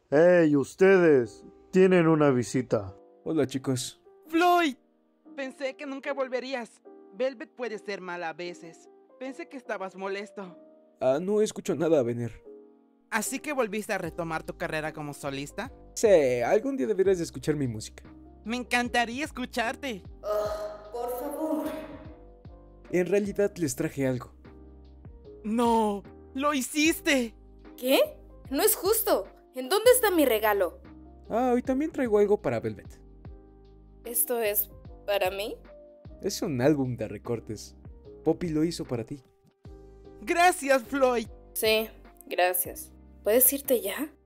¡Hey, ustedes! Tienen una visita. Hola, chicos. ¡Floyd! Pensé que nunca volverías. Velvet puede ser mala a veces. Pensé que estabas molesto. No escucho nada, Venir. ¿Así que volviste a retomar tu carrera como solista? Sí, algún día deberías de escuchar mi música. Me encantaría escucharte. Por favor. En realidad les traje algo. ¡No! ¡Lo hiciste! ¿Qué? No es justo. ¿En dónde está mi regalo? Y también traigo algo para Velvet. ¿Esto es para mí? Es un álbum de recortes. Poppy lo hizo para ti. ¡Gracias, Floyd! Sí, gracias. ¿Puedes irte ya?